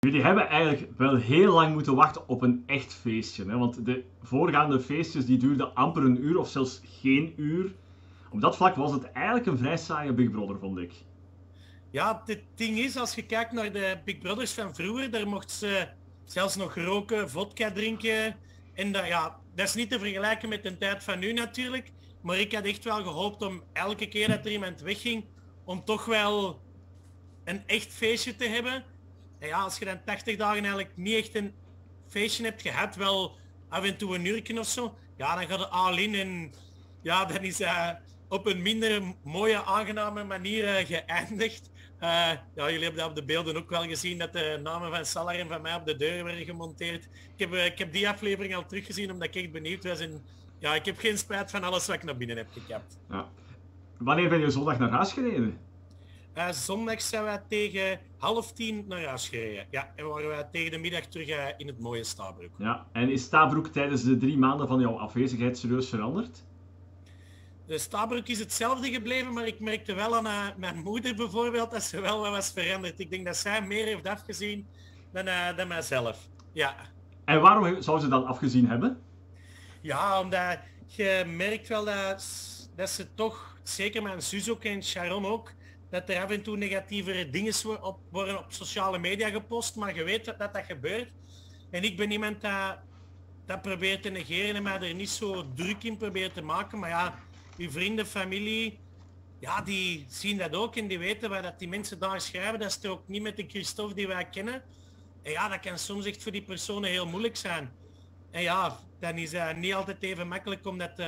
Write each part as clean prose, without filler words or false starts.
Jullie hebben eigenlijk wel heel lang moeten wachten op een echt feestje. Hè? Want de voorgaande feestjes die duurden amper een uur of zelfs geen uur. Op dat vlak was het eigenlijk een vrij saaie Big Brother, vond ik. Ja, het ding is, als je kijkt naar de Big Brothers van vroeger, daar mocht ze zelfs nog roken, vodka drinken. En dat, ja, dat is niet te vergelijken met de tijd van nu natuurlijk. Maar ik had echt wel gehoopt om elke keer dat er iemand wegging, om toch wel een echt feestje te hebben. En ja, als je dan 80 dagen eigenlijk niet echt een feestje hebt gehad, wel af en toe een uurtje of zo, ja, dan gaat het all in en ja, dan is op een minder mooie, aangename manier geëindigd. Ja, jullie hebben dat op de beelden ook wel gezien, dat de namen van Salar en van mij op de deur werden gemonteerd. Ik heb die aflevering al teruggezien, omdat ik echt benieuwd was. En ja, ik heb geen spijt van alles wat ik naar binnen heb gekapt. Ja. Wanneer ben je zondag naar huis gereden? Zondag zijn wij tegen 9:30 naar huis gereden. Ja, en waren wij tegen de middag terug in het mooie Stabroek. Ja. En is Stabroek tijdens de 3 maanden van jouw afwezigheid serieus veranderd? De Stabroek is hetzelfde gebleven, maar ik merkte wel aan mijn moeder bijvoorbeeld dat ze wel wat was veranderd. Ik denk dat zij meer heeft afgezien dan mijzelf. Ja. En waarom zou ze dan afgezien hebben? Ja, omdat je merkt wel dat ze toch, zeker mijn zus ook en Sharon ook, dat er af en toe negatievere dingen worden op sociale media gepost, maar je weet dat dat gebeurt. En ik ben iemand dat probeert te negeren en mij er niet zo druk in probeert te maken. Maar ja, uw vrienden, familie, ja, die zien dat ook en die weten waar dat die mensen daar schrijven. Dat is toch ook niet met de Christophe die wij kennen. En ja, dat kan soms echt voor die personen heel moeilijk zijn. En ja, dan is het niet altijd even makkelijk om dat,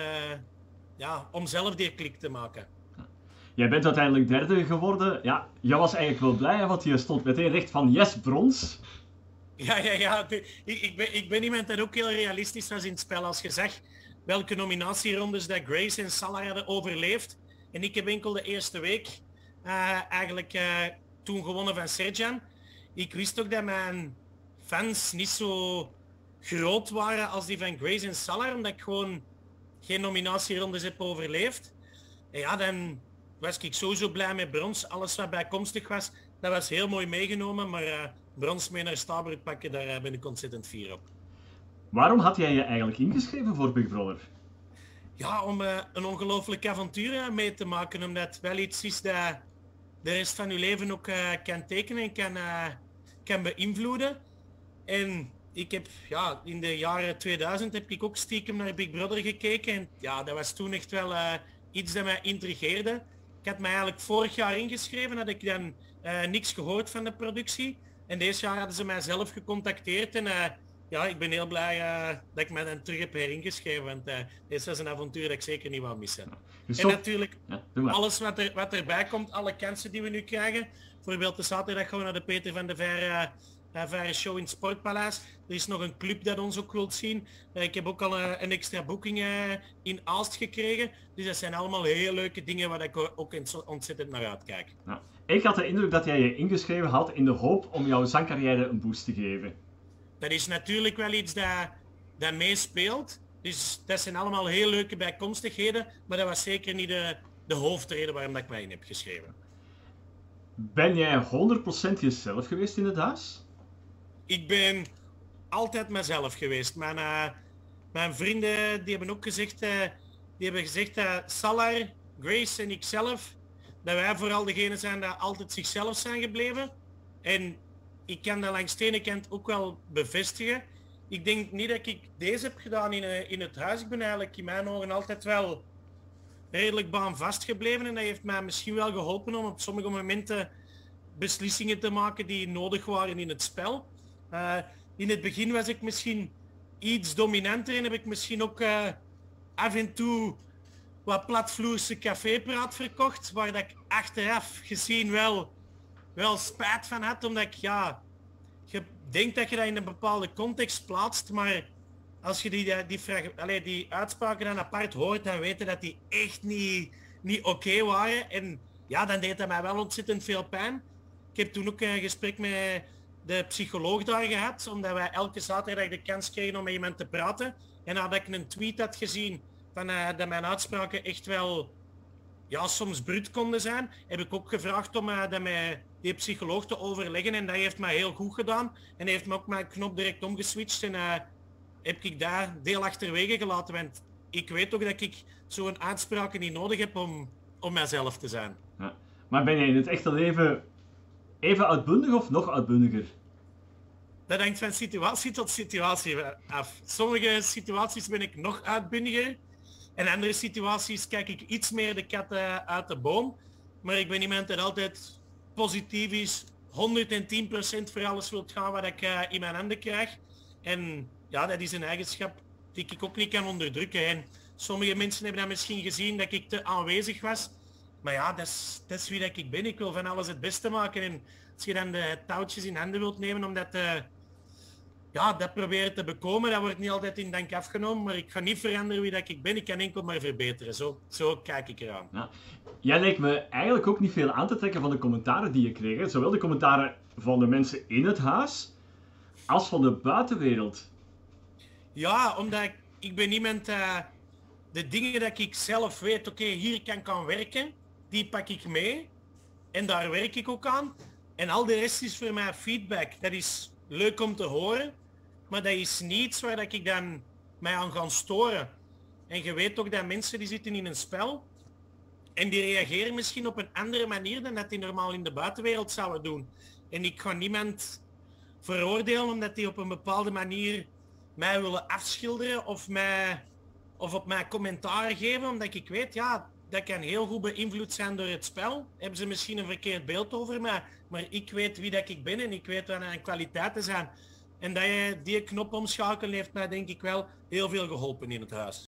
om zelf die klik te maken. Jij bent uiteindelijk derde geworden. Ja, jij was eigenlijk wel blij, hè, want je stond meteen recht van yes, brons. Ja. Ik ben iemand dat ook heel realistisch was in het spel. Als je zag welke nominatierondes dat Grace en Salah hadden overleefd. En ik heb enkel de eerste week toen gewonnen van Serjan. Ik wist ook dat mijn fans niet zo groot waren als die van Grace en Salah, omdat ik gewoon geen nominatierondes heb overleefd. En ja, dan was ik sowieso blij met brons. Alles wat bijkomstig was, dat was heel mooi meegenomen, maar brons mee naar Stabroek pakken, daar ben ik ontzettend fier op. Waarom had jij je eigenlijk ingeschreven voor Big Brother? Ja, om een ongelooflijk avontuur mee te maken, omdat het wel iets is dat de rest van je leven ook kan tekenen en kan beïnvloeden. En ik heb, ja, in de jaren 2000 heb ik ook stiekem naar Big Brother gekeken. En ja, dat was toen echt wel iets dat mij intrigeerde. Ik had mij eigenlijk vorig jaar ingeschreven, had ik dan niks gehoord van de productie. En deze jaar hadden ze mij zelf gecontacteerd. En ja, ik ben heel blij dat ik mij dan terug heb heringeschreven. Want deze was een avontuur dat ik zeker niet wou missen. Dus En natuurlijk, ja, alles wat erbij komt, alle kansen die we nu krijgen. Bijvoorbeeld de zaterdag gaan we naar de Peter van de Verre show in het Sportpaleis. Er is nog een club dat ons ook wilt zien. Ik heb ook al een extra boeking in Aalst gekregen. Dus dat zijn allemaal heel leuke dingen waar ik ook ontzettend naar uitkijk. Ja. Ik had de indruk dat jij je ingeschreven had in de hoop om jouw zangcarrière een boost te geven. Dat is natuurlijk wel iets dat meespeelt. Dus dat zijn allemaal heel leuke bijkomstigheden. Maar dat was zeker niet de hoofdreden waarom dat ik mij in heb geschreven. Ben jij 100% jezelf geweest in het huis? Ik ben altijd mezelf geweest. Mijn vrienden die hebben ook gezegd dat Salar, Grace en ikzelf, dat wij vooral degene zijn die altijd zichzelf zijn gebleven. En ik kan dat langs de ene kant ook wel bevestigen. Ik denk niet dat ik deze heb gedaan in het huis. Ik ben eigenlijk in mijn ogen altijd wel redelijk baanvast gebleven. En dat heeft mij misschien wel geholpen om op sommige momenten beslissingen te maken die nodig waren in het spel. In het begin was ik misschien iets dominanter en heb ik misschien ook af en toe wat platvloerse cafépraat verkocht, waar dat ik achteraf gezien wel spijt van had, omdat ik, ja, je denkt dat je dat in een bepaalde context plaatst, maar als je die uitspraken dan apart hoort, dan weten dat die echt niet oké waren. En ja, dan deed dat mij wel ontzettend veel pijn. Ik heb toen ook een gesprek met de psycholoog daar gehad, omdat wij elke zaterdag de kans kregen om met iemand te praten. En nadat ik een tweet had gezien van dat mijn uitspraken echt wel, ja, soms bruut konden zijn, heb ik ook gevraagd om dat met die psycholoog te overleggen en dat heeft mij heel goed gedaan. En heeft me ook mijn knop direct omgeswitcht en heb ik daar deel achterwege gelaten. Want ik weet ook dat ik zo'n uitspraken niet nodig heb om mijzelf te zijn. Ja. Maar ben jij in het echte leven even uitbundig of nog uitbundiger? Dat hangt van situatie tot situatie af. Sommige situaties ben ik nog uitbundiger. En andere situaties kijk ik iets meer de kat uit de boom. Maar ik ben iemand dat altijd positief is, 110% voor alles wilt gaan wat ik in mijn handen krijg. En ja, dat is een eigenschap die ik ook niet kan onderdrukken. En sommige mensen hebben dat misschien gezien dat ik te aanwezig was. Maar ja, dat is wie dat ik ben. Ik wil van alles het beste maken. En als je dan de touwtjes in handen wilt nemen om dat proberen te bekomen, dat wordt niet altijd in dank afgenomen, maar ik ga niet veranderen wie dat ik ben, ik kan enkel maar verbeteren. Zo kijk ik eraan. Ja. Jij lijkt me eigenlijk ook niet veel aan te trekken van de commentaren die je kreeg. Hè? Zowel de commentaren van de mensen in het huis, als van de buitenwereld. Ja, omdat ik ben iemand, de dingen dat ik zelf weet, oké, hier kan ik aan werken, die pak ik mee. En daar werk ik ook aan. En al de rest is voor mij feedback. Dat is leuk om te horen, maar dat is niets waar dat ik dan mij aan ga storen. En je weet ook dat mensen die zitten in een spel en die reageren misschien op een andere manier dan dat die normaal in de buitenwereld zouden doen. En ik ga niemand veroordelen omdat die op een bepaalde manier mij willen afschilderen of op mij commentaar geven, omdat ik weet, ja, dat kan heel goed beïnvloed zijn door het spel. Hebben ze misschien een verkeerd beeld over mij, maar ik weet wie dat ik ben en ik weet wat mijn kwaliteiten zijn. En dat je die knop omschakelen heeft mij denk ik wel heel veel geholpen in het huis.